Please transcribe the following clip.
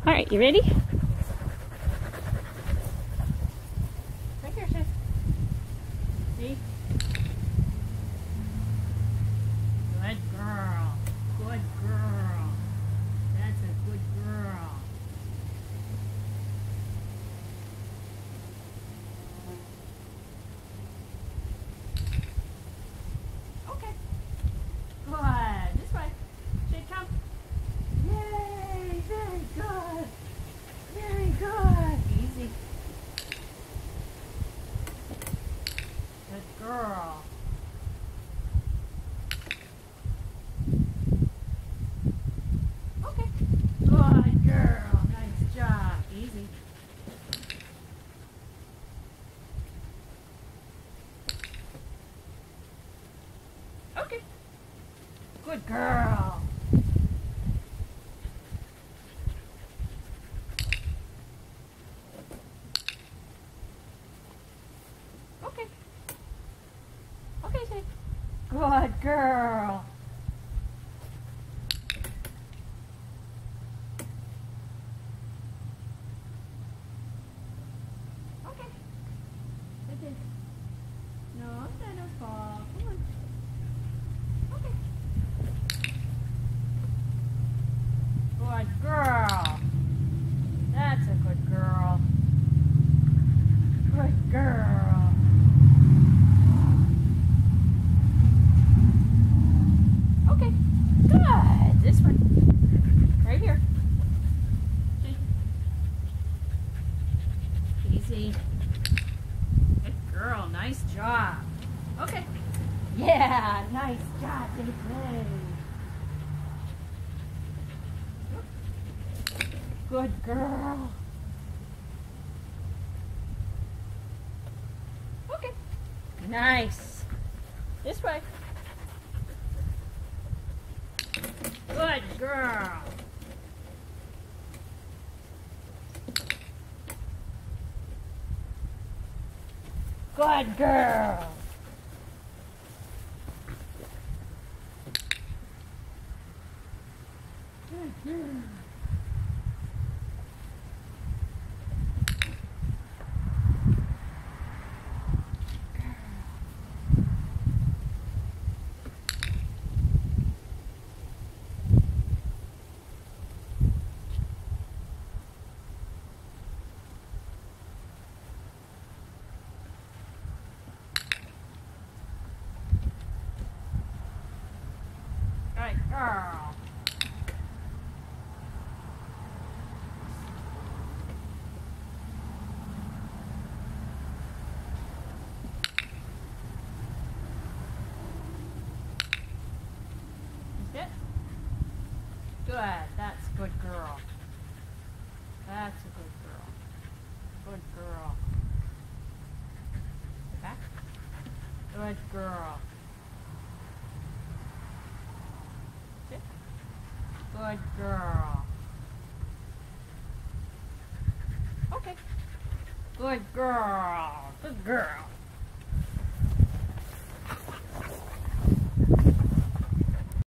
All right, you ready? Right here, Chef. See? Good girl. Good girl. That's a good girl. Okay. Good. This way. Shake, come. Yay! Very good. Very good. Easy. Good girl. Okay. Good girl. Nice job. Easy. Okay. Good girl. Okay. Okay, say. Good girl. Okay. That's it. No, that don't fall. Come on. Okay. Good girl. That's a good girl. Good girl. Okay. Good. This one. Right here. Easy. Good girl. Nice job. Okay. Yeah. Nice job, David. Good girl. Okay. Nice. This way. Good girl. Good girl. Good girl. That's it. Good. That's a good girl. That's a good girl. Good girl. Back. Good girl. Sit. Good girl. Okay. Good girl. Good girl.